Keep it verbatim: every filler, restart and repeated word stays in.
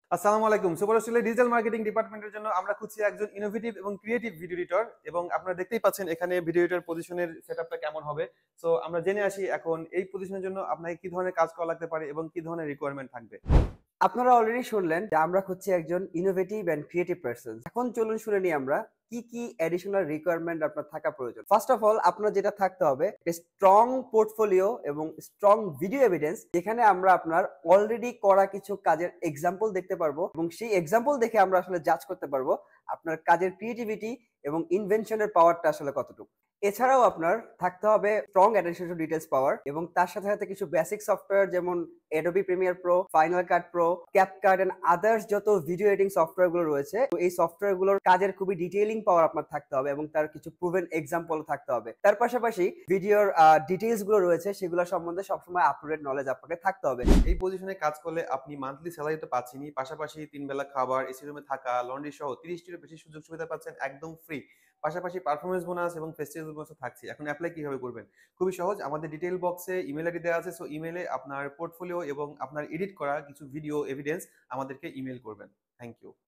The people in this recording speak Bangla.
আসসালামু আলাইকুম। সুপার হোস্টেলের ডিজিটাল মার্কেটিং ডিপার্টমেন্টের জন্য আমরা খুঁজছি একজন ইনোভেটিভ এবং ক্রিয়েটিভ ভিডিও এডিটর এবং আপনারা দেখতেই পাচ্ছেন এখানে ভিডিও এডিটর পজিশনের সেটআপটা কেমন হবে। সো আমরা জেনে আসি এখন এই পজিশনের জন্য আপনাকে কি ধরনের কাজ করা লাগতে পারে এবং কি ধরনের রিকোয়ারমেন্ট থাকবে। আপনারা অলরেডি শুনলেন যে আমরা খুঁজছি একজন ইনোভেটিভ এন্ড ক্রিয়েটিভ পারসন। এখন চলুন শুনে নিই আমরা কি কি অ্যাডিশনাল রিকোয়ারমেন্ট আপনার থাকা প্রয়োজন। ফার্স্ট অফ অল আপনার যেটা থাকতে হবে স্ট্রং পোর্টফোলিও এবং স্ট্রং ভিডিও এভিডেন্স, যেখানে আমরা আপনার অলরেডি করা কিছু কাজের এক্সাম্পল দেখতে পারবো এবং সেই এক্সাম্পল দেখে আমরা আসলে জাজ করতে পারবো আপনার কাজের ক্রিয়েটিভিটি এবং ইনভেনশনের পাওয়ারটা আসলে কতটুকু। এছাড়াও আপনার থাকতে হবে strong attention to details power এবং তার সাথে সাথে কিছু বেসিক সফটওয়্যার যেমন Adobe Premiere Pro, Final Cut Pro, CapCut and others যত ভিডিও এডিটিং সফটওয়্যার গুলো রয়েছে, তো এই সফটওয়্যার গুলোর কাজের খুবই ডিটেইলিং পাওয়ার আপনার থাকতে হবে এবং তার কিছু প্রুভেন এক্সাম্পল থাকতে হবে। তার পাশাপাশি ভিডিওর ডিটেইলস গুলো রয়েছে সেগুলো সম্বন্ধে সবসময় আপ টু ডেট নলেজ আপনাকে থাকতে হবে। এই পজিশনে কাজ করলে আপনি মান্থলি স্যালারি তো পাচ্ছেনই, পাশাপাশি তিন বেলা খাবার, এসি রুমে থাকা, লন্ড্রি সহ ত্রিশ টিরও বেশি সুযোগ সুবিধা পাচ্ছেন একদম ফ্রি। পাশাপাশি পারফরম্যান্স বোনাস এবং ফেস্টিভ্যাল বোনাসও থাকছে। এখন এপ্লাই কিভাবে করবেন? খুবই সহজ। আমাদের ডিটেইল বক্সে ইমেইল আইডি দেওয়া আছে। সো ইমেইলে আপনার পোর্টফোলিও এবং আপনার এডিট করা কিছু ভিডিও এভিডেন্স আমাদেরকে ইমেইল করবেন। Thank you.